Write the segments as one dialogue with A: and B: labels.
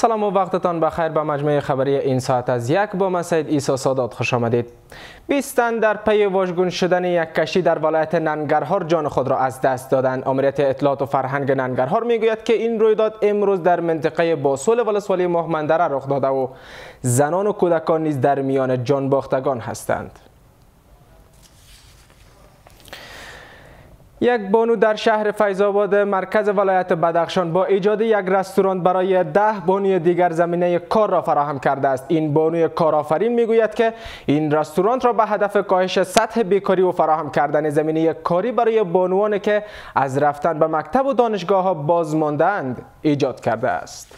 A: سلام و وقتتان بخیر. به مجموعه خبری این ساعت از یک با من سید عیسی سادات خوش آمدید. 20 تن در پی واژگون شدن یک کشتی در ولایت ننگرهار جان خود را از دست دادند. آمریت اطلاعات و فرهنگ ننگرهار میگوید که این رویداد امروز در منطقه باسول ولسوالی ماهمندره رخ داده و زنان و کودکان نیز در میان جان باختگان هستند. یک بانو در شهر فیض‌آباد مرکز ولایت بدخشان با ایجاد یک رستوران برای 10 بانوی دیگر زمینه کار را فراهم کرده است. این بانوی کارآفرین میگوید که این رستوران را به هدف کاهش سطح بیکاری و فراهم کردن زمینه کاری برای بانوانی که از رفتن به مکتب و دانشگاه ها باز مانده‌اند ایجاد کرده است.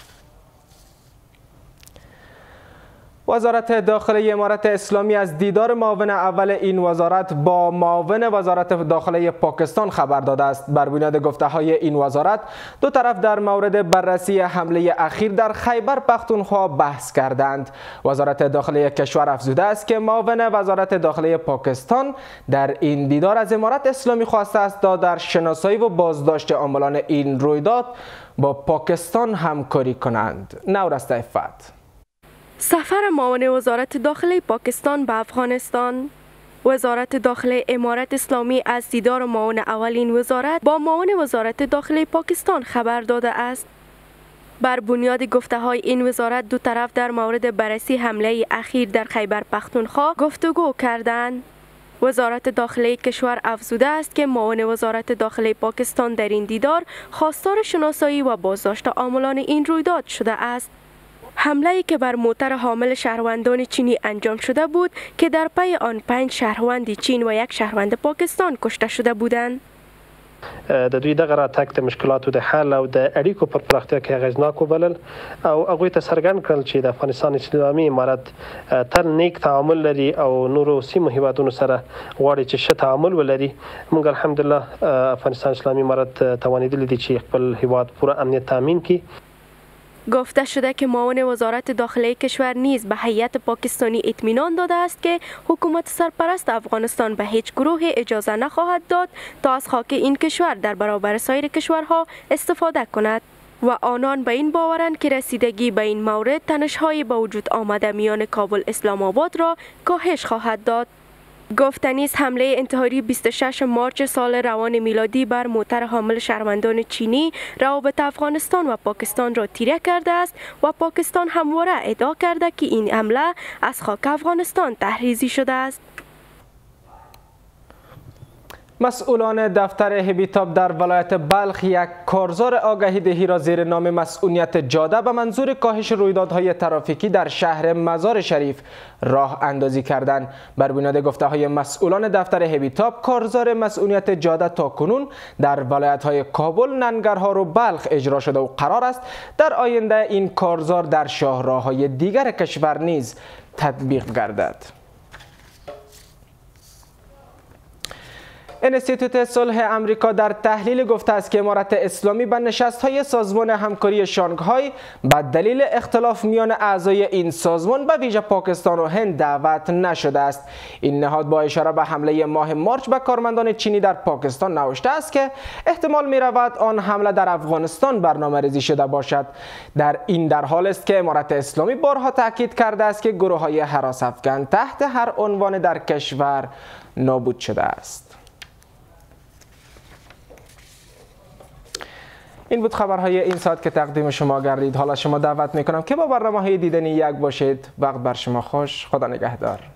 A: وزارت داخلی امارت اسلامی از دیدار معاون اول این وزارت با معاون وزارت داخلی پاکستان خبر داده است. بر بنیاد گفته‌های این وزارت دو طرف در مورد بررسی حمله اخیر در خیبر پختونخوا بحث کردند. وزارت داخلی کشور افزوده است که معاون وزارت داخلی پاکستان در این دیدار از امارت اسلامی خواسته است تا در شناسایی و بازداشت عاملان این رویداد با پاکستان همکاری کنند. نورست عفت.
B: سفر معاون وزارت داخلی پاکستان به افغانستان. وزارت داخلی امارت اسلامی از دیدار معاون اول این وزارت با معاون وزارت داخلی پاکستان خبر داده است. بر بنیاد گفته‌های این وزارت دو طرف در مورد بررسی حمله اخیر در خیبر پختونخوا گفتگو کردند. وزارت داخلی کشور افزوده است که معاون وزارت داخلی پاکستان در این دیدار خواستار شناسایی و بازداشت عاملان این رویداد شده است. حمله‌ای که بر موتر حامل شهروندان چینی انجام شده بود که در پی آن 5 شهروند چین و 1 شهروند پاکستان کشته شده بودند.
C: د دوی دغه راتګ د مشکلاتو د حل او د اړیکو پر پراختیا کې اغېزناک وبلل او هغوی ته څرګند کړل چې د افغانستان اسلامي امارت تل نیک تعامل لري او نورو سیمو هیوادونو سره غواړي چې ښه تعامل ولري. موږ الحمدلله افغانستان اسلامي امارت توانیدلی دي چې خپل هیواد پوره امنیت تامین کړي.
B: گفته شده که معاون وزارت داخلی کشور نیز به هیئت پاکستانی اطمینان داده است که حکومت سرپرست افغانستان به هیچ گروه اجازه نخواهد داد تا از خاک این کشور در برابر سایر کشورها استفاده کند و آنان به این باورند که رسیدگی به این مورد تنش‌های به وجود آمده میان کابل اسلام آباد را کاهش خواهد داد. گفتنی است حمله انتحاری 26 مارچ سال روان میلادی بر موتر حامل شهروندان چینی روابط افغانستان و پاکستان را تیره کرده است و پاکستان همواره ادعا کرده که این حمله از خاک افغانستان تحریزی شده است.
A: مسئولان دفتر هبیتاب در ولایت بلخ یک کارزار آگهی دهی را زیر نام مسئولیت جاده به منظور کاهش رویدادهای ترافیکی در شهر مزار شریف راه اندازی کردند. بر بنیاد گفته‌های مسئولان دفتر هبیتاب کارزار مسئولیت جاده تاکنون در ولایت‌های کابل، ننگرهار و بلخ اجرا شده و قرار است در آینده این کارزار در شاهراه‌های دیگر کشور نیز تطبیق گردد. انستیتوت صلح امریکا در تحلیل گفته است که امارت اسلامی به نشست‌های سازمان همکاری شانگهای به دلیل اختلاف میان اعضای این سازمان به ویژه پاکستان و هند دعوت نشده است. این نهاد با اشاره به حمله ماه مارچ به کارمندان چینی در پاکستان نوشته است که احتمال می‌رود آن حمله در افغانستان برنامه‌ریزی شده باشد. در حال است که امارت اسلامی بارها تاکید کرده است که گروه‌های هراس افکن تحت هر عنوان در کشور نابود شده است. این بود خبرهای این ساعت که تقدیم شما گردید. حالا شما دعوت میکنم که با برنامه‌های دیدنی یک باشید. وقت بر شما خوش. خدا نگهدار.